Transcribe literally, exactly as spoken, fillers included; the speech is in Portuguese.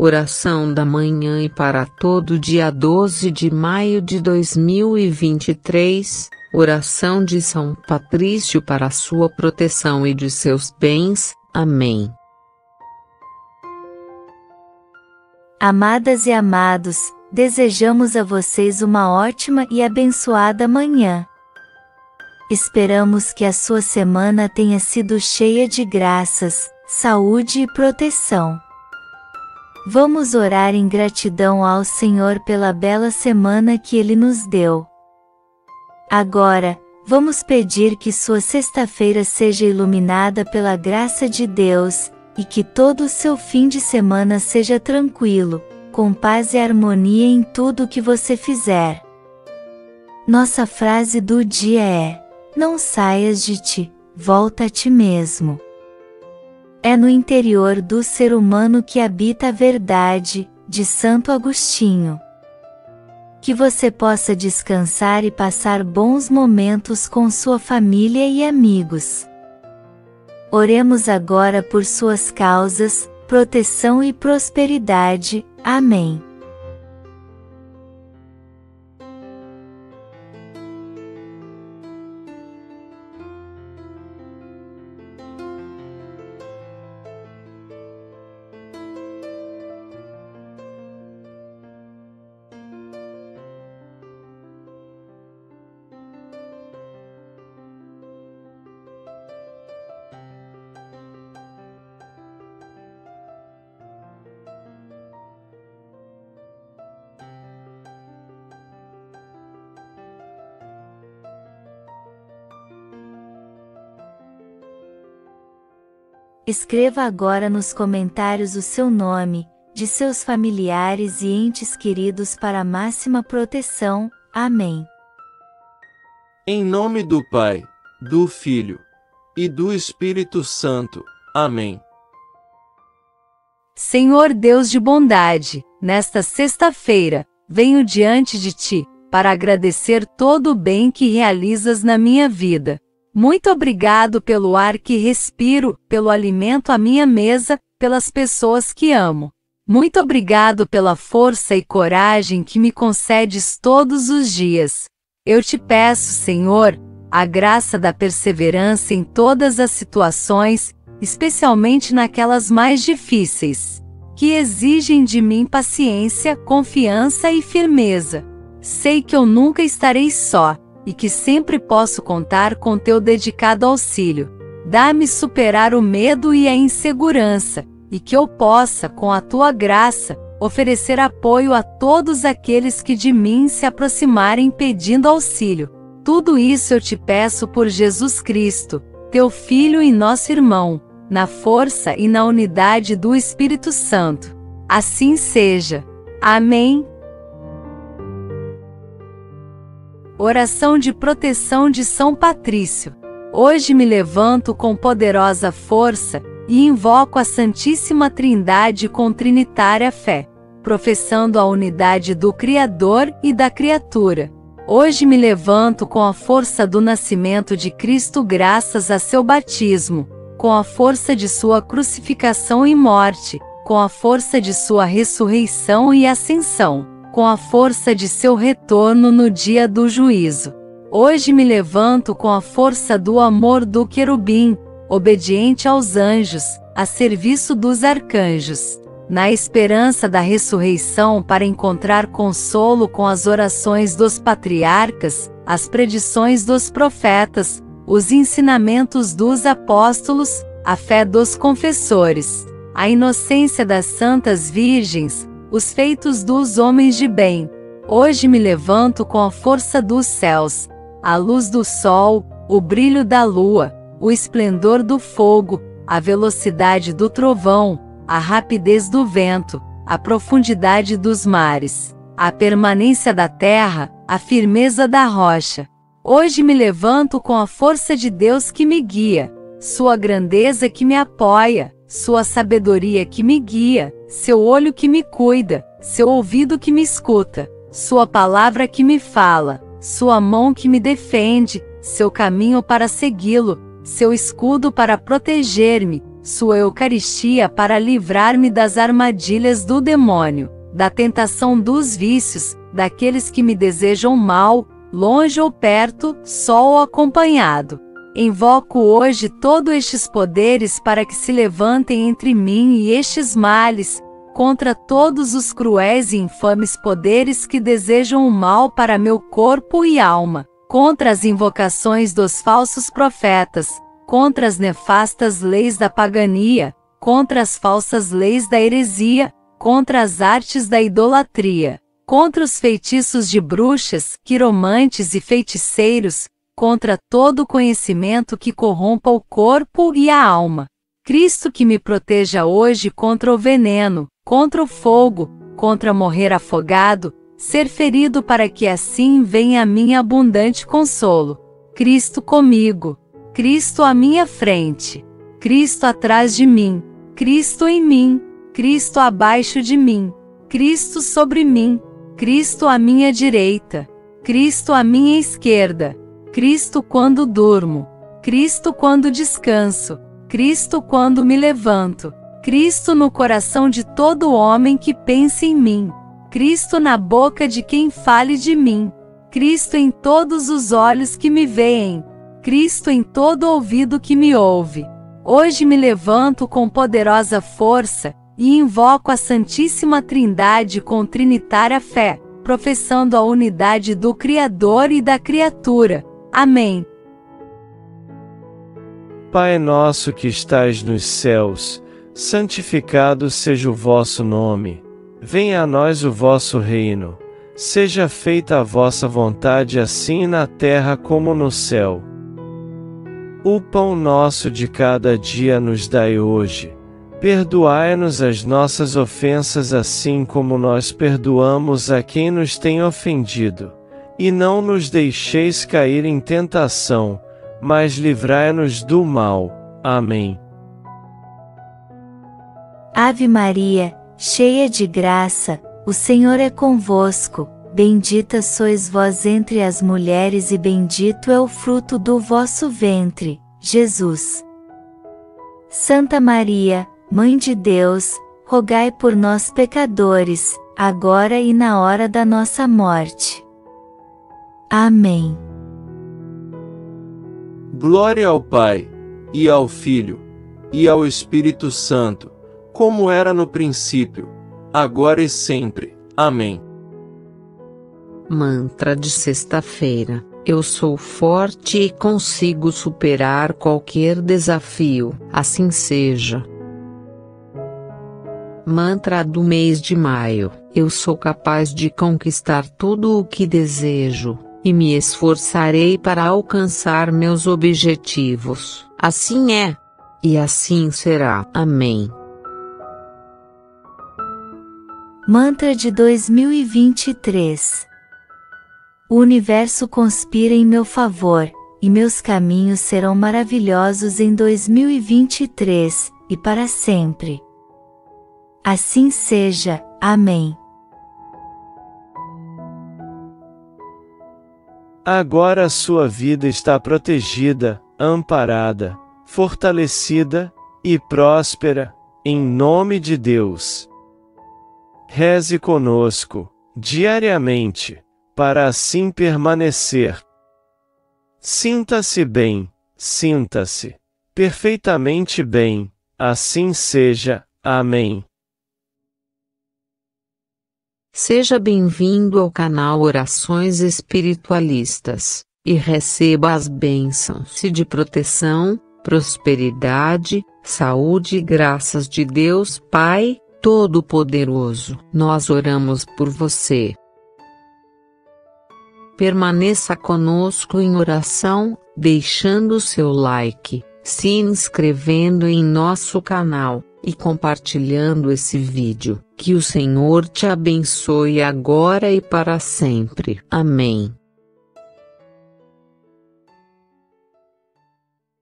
Oração da manhã e para todo dia doze de maio de dois mil e vinte e três, oração de São Patrício para sua proteção e de seus bens. Amém. Amadas e amados, desejamos a vocês uma ótima e abençoada manhã. Esperamos que a sua semana tenha sido cheia de graças, saúde e proteção. Vamos orar em gratidão ao Senhor pela bela semana que Ele nos deu. Agora, vamos pedir que sua sexta-feira seja iluminada pela graça de Deus, e que todo o seu fim de semana seja tranquilo, com paz e harmonia em tudo o que você fizer. Nossa frase do dia é: não saias de ti, volta a ti mesmo. É no interior do ser humano que habita a verdade, de Santo Agostinho. Que você possa descansar e passar bons momentos com sua família e amigos. Oremos agora por suas causas, proteção e prosperidade. Amém. Escreva agora nos comentários o seu nome, de seus familiares e entes queridos para máxima proteção. Amém. Em nome do Pai, do Filho e do Espírito Santo. Amém. Senhor Deus de bondade, nesta sexta-feira, venho diante de Ti, para agradecer todo o bem que realizas na minha vida. Muito obrigado pelo ar que respiro, pelo alimento à minha mesa, pelas pessoas que amo. Muito obrigado pela força e coragem que me concedes todos os dias. Eu te peço, Senhor, a graça da perseverança em todas as situações, especialmente naquelas mais difíceis, que exigem de mim paciência, confiança e firmeza. Sei que eu nunca estarei só, e que sempre posso contar com teu dedicado auxílio. Dá-me superar o medo e a insegurança, e que eu possa, com a tua graça, oferecer apoio a todos aqueles que de mim se aproximarem pedindo auxílio. Tudo isso eu te peço por Jesus Cristo, teu Filho e nosso irmão, na força e na unidade do Espírito Santo. Assim seja. Amém. Oração de proteção de São Patrício. Hoje me levanto com poderosa força e invoco a Santíssima Trindade com trinitária fé, professando a unidade do Criador e da criatura. Hoje me levanto com a força do nascimento de Cristo graças a seu batismo, com a força de sua crucificação e morte, com a força de sua ressurreição e ascensão, com a força de seu retorno no dia do juízo. Hoje me levanto com a força do amor do querubim, obediente aos anjos, a serviço dos arcanjos, na esperança da ressurreição para encontrar consolo com as orações dos patriarcas, as predições dos profetas, os ensinamentos dos apóstolos, a fé dos confessores, a inocência das santas virgens, os feitos dos homens de bem. Hoje me levanto com a força dos céus, a luz do sol, o brilho da lua, o esplendor do fogo, a velocidade do trovão, a rapidez do vento, a profundidade dos mares, a permanência da terra, a firmeza da rocha. Hoje me levanto com a força de Deus que me guia, sua grandeza que me apoia, sua sabedoria que me guia, seu olho que me cuida, seu ouvido que me escuta, sua palavra que me fala, sua mão que me defende, seu caminho para segui-lo, seu escudo para proteger-me, sua Eucaristia para livrar-me das armadilhas do demônio, da tentação dos vícios, daqueles que me desejam mal, longe ou perto, só ou acompanhado. Invoco hoje todos estes poderes para que se levantem entre mim e estes males, contra todos os cruéis e infames poderes que desejam o mal para meu corpo e alma, contra as invocações dos falsos profetas, contra as nefastas leis da pagania, contra as falsas leis da heresia, contra as artes da idolatria, contra os feitiços de bruxas, quiromantes e feiticeiros, contra todo conhecimento que corrompa o corpo e a alma. Cristo que me proteja hoje contra o veneno, contra o fogo, contra morrer afogado, ser ferido para que assim venha a mim abundante consolo. Cristo comigo, Cristo à minha frente, Cristo atrás de mim, Cristo em mim, Cristo abaixo de mim, Cristo sobre mim, Cristo à minha direita, Cristo à minha esquerda, Cristo quando durmo, Cristo quando descanso, Cristo quando me levanto, Cristo no coração de todo homem que pense em mim, Cristo na boca de quem fale de mim, Cristo em todos os olhos que me veem, Cristo em todo ouvido que me ouve. Hoje me levanto com poderosa força e invoco a Santíssima Trindade com trinitária fé, professando a unidade do Criador e da criatura. Amém. Pai nosso que estais nos céus, santificado seja o vosso nome. Venha a nós o vosso reino. Seja feita a vossa vontade assim na terra como no céu. O pão nosso de cada dia nos dai hoje. Perdoai-nos as nossas ofensas assim como nós perdoamos a quem nos tem ofendido. E não nos deixeis cair em tentação, mas livrai-nos do mal. Amém. Ave Maria, cheia de graça, o Senhor é convosco. Bendita sois vós entre as mulheres e bendito é o fruto do vosso ventre, Jesus. Santa Maria, Mãe de Deus, rogai por nós pecadores, agora e na hora da nossa morte. Amém. Glória ao Pai, e ao Filho, e ao Espírito Santo, como era no princípio, agora e sempre. Amém. Mantra de sexta-feira. Eu sou forte e consigo superar qualquer desafio, assim seja. Mantra do mês de maio. Eu sou capaz de conquistar tudo o que desejo, e me esforçarei para alcançar meus objetivos. Assim é. E assim será. Amém. Mantra de dois mil e vinte e três. O universo conspira em meu favor, e meus caminhos serão maravilhosos em dois mil e vinte e três, e para sempre. Assim seja. Amém. Agora a sua vida está protegida, amparada, fortalecida e próspera, em nome de Deus. Reze conosco, diariamente, para assim permanecer. Sinta-se bem, sinta-se perfeitamente bem, assim seja. Amém. Seja bem-vindo ao canal Orações Espiritualistas, e receba as bênçãos de proteção, prosperidade, saúde e graças de Deus Pai Todo-Poderoso. Nós oramos por você. Permaneça conosco em oração, deixando seu like, se inscrevendo em nosso canal, e compartilhando esse vídeo. Que o Senhor te abençoe agora e para sempre. Amém.